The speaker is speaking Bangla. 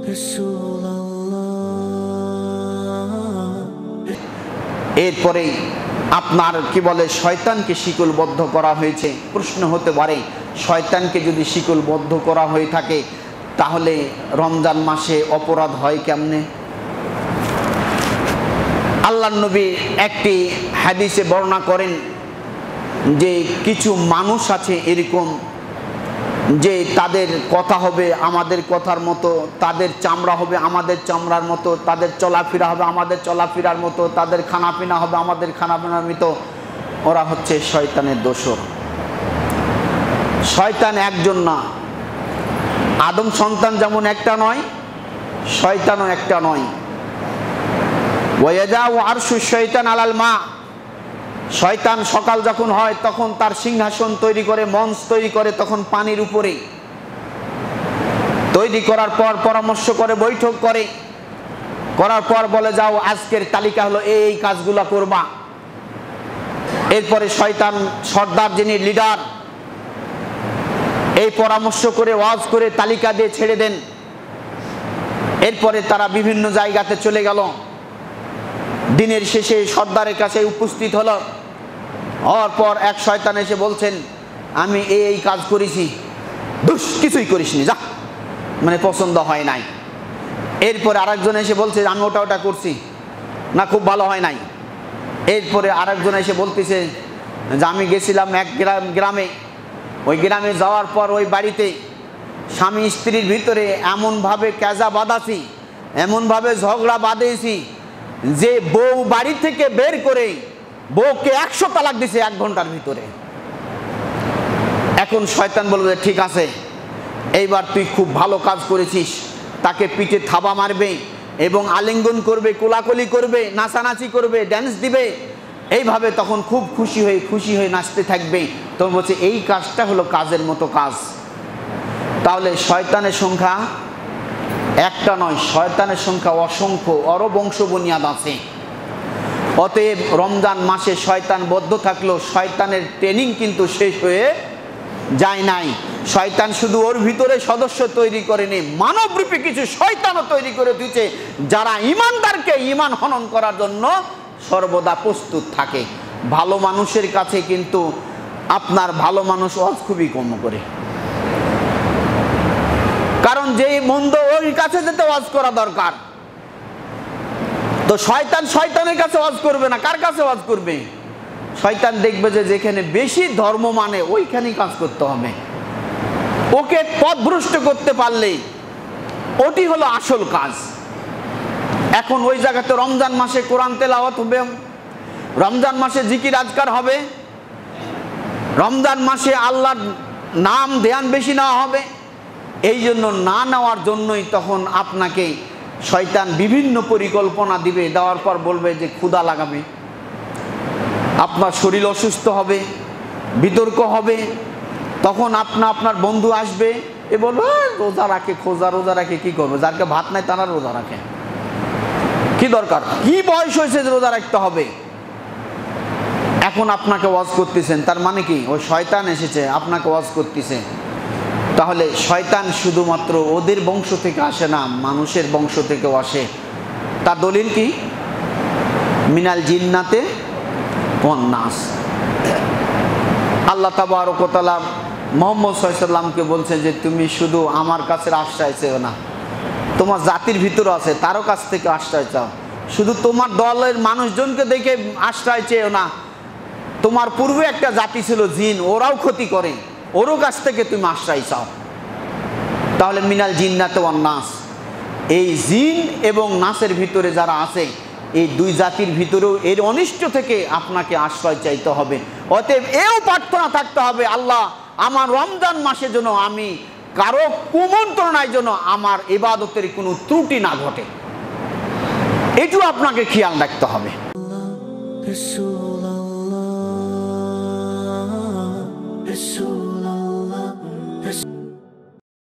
এরপরেই আপনার কি বলে শয়তানকে শিকলবদ্ধ করা হয়েছে। প্রশ্ন হতে পারে, শয়তানকে যদি শিকলবদ্ধ করা হয়ে থাকে তাহলে রমজান মাসে অপরাধ হয় কেমনে? আল্লাহর নবী একটি হাদিসে বর্ণনা করেন যে কিছু মানুষ আছে এরকম যে তাদের কথা হবে আমাদের কথার মতো, তাদের চামড়া হবে আমাদের চামড়ার মতো, তাদের চলাফেরা হবে আমাদের চলাফেরার মতো, তাদের খানাপিনা হবে আমাদের খানাপিনার মতো। ওরা হচ্ছে শয়তানের দোসর। শয়তান একজন না, আদম সন্তান যেমন একটা নয়, শয়তানও একটা নয়। ওয়ায়াদাউ আরশু শয়তান আলাল মা, শয়তান সকাল যখন হয় তখন তার সিংহাসন তৈরি করে, মঞ্চ তৈরি করে, তখন পানির উপরে তৈরি করার পর পরামর্শ করে, বৈঠক করে, করার পর বলে যাও আজকের তালিকা হলো এই কাজগুলো করবা। এরপরে শয়তান সর্দার যিনি লিডার এই পরামর্শ করে ওয়াজ করে তালিকা দিয়ে ছেড়ে দেন। এরপরে তারা বিভিন্ন জায়গাতে চলে গেল। দিনের শেষে সর্দারের কাছে উপস্থিত হলো। হওয়ার পর এক শয়তান এসে বলছেন আমি এই কাজ করেছি। দুষ কিছুই করিসনি, যা, মানে পছন্দ হয় নাই। এরপরে আরেকজন এসে বলছে আমি ওটা করছি, না খুব ভালো হয় নাই। এরপরে আরেকজন এসে বলতেছে যে আমি গেছিলাম এক গ্রামে, ওই গ্রামে যাওয়ার পর ওই বাড়িতে স্বামী স্ত্রীর ভিতরে এমনভাবে ক্যাজা বাঁধাছি, এমনভাবে ঝগড়া বাঁধেছি যে বউ বাড়ি থেকে বের করে বউকে 100 তালাক দিছে 1 ঘন্টার ভিতরে। এখন শয়তান বলবে ঠিক আছে, এইবার তুই খুব ভালো কাজ করেছিস। তাকে পিঠে থাবা মারবে এবং আলিঙ্গন করবে, কোলাকুলি করবে, নাচানাচি করবে, ড্যান্স দিবে। এইভাবে তখন খুব খুশি হয়ে নাচতে থাকবে। তখন বলছে এই কাজটা হলো কাজের মতো কাজ। তাহলে শয়তানের সংখ্যা একটা নয়, শয়তানের সংখ্যা অসংখ্য, আরো বংশ বুনিয়াদ আছে। অতএব রমজান মাসে শয়তান বদ্ধ থাকলেও শয়তানের ট্রেনিং কিন্তু শেষ হয়ে যায় নাই। শয়তান শুধু ওর ভিতরে সদস্য তৈরি করেনি, মানবরূপী কিছু শয়তানও তৈরি করে দিয়েছে যারা ঈমানদারকে ঈমান হনন করার জন্য সর্বদা প্রস্তুত থাকে। ভালো মানুষের কাছে কিন্তু আপনার ভালো মানুষ ওয়াজ খুবই কম করে, কারণ যে মন্দ ওর কাছে যেতে ওয়াজ করা দরকার। তো শয়তান শয়তানের কাছে ওয়াজ করবে না, কার কাছে ওয়াজ করবে? শয়তান দেখবে যে যেখানে বেশি ধর্ম মানে ওইখানেই কাজ করতে হবে। ওকে পথভ্রষ্ট করতে পারলেই ওটি হলো আসল কাজ। এখন ওই জায়গাতে রমজান মাসে কোরআন তেলাওয়াত হবে, রমজান মাসে জিকির আজকার হবে, রমজান মাসে আল্লাহর নাম ধ্যান বেশি নেওয়া হবে। এই জন্য না নেওয়ার জন্যই তখন আপনাকে শয়তান বিভিন্ন পরিকল্পনা দিবে, দেওয়ার পর বলবে যে ক্ষুধা লাগাবে, আপনার শরীর অসুস্থ হবে, বিতর্ক হবে। তখন আপনার বন্ধু আসবে, এ বলবে রোজা রাখে, রোজা রাখে কি করবে, যারকে ভাত নাই তারা রোজা রাখে, কি দরকার, কি বয়স হয়েছে যে রোজা রাখতে হবে। এখন আপনাকে ওয়াজ করতেছেন, তার মানে কি ওই শয়তান এসেছে আপনাকে ওয়াজ করতেছে। তাহলে শয়তান শুধুমাত্র ওদের বংশ থেকে আসে না, মানুষের বংশ থেকেও আসে। তার দলিল কি? মিনাল জিন্নাতে ওয়ান নাস। আল্লাহ তাবারক ওয়া তাআলা মুহাম্মদ সাল্লাল্লাহু আলাইহি ওয়াসাল্লামকে বলছেন যে তুমি শুধু আমার কাছে আশ্রয় চেও না, তোমার জাতির ভিতরে আছে তারও কাছ থেকে আশ্রয় চাও। শুধু তোমার দলের মানুষজনকে দেখে আশ্রয় চেও না, তোমার পূর্বে একটা জাতি ছিল জিন, ওরাও ক্ষতি করে, ওরও কাছ থেকে তুমি আশ্রয় চাও। তাহলে মিনাল জিন্নাতে ওয়ান নাস, এই জিন এবং নাসের ভিতরে যারা আছে এই দুই জাতির ভিতরেও এর অনিষ্ট থেকে আপনাকে আশ্রয় চাইতে হবে। অতএব এও প্রার্থনা থাকতে হবে আল্লাহ আমার রমজান মাসে যেন আমি কারো কুমন্ত্রণায় যেন আমার ইবাদতের কোনো ত্রুটি না ঘটে, এটু আপনাকে খেয়াল রাখতে হবে।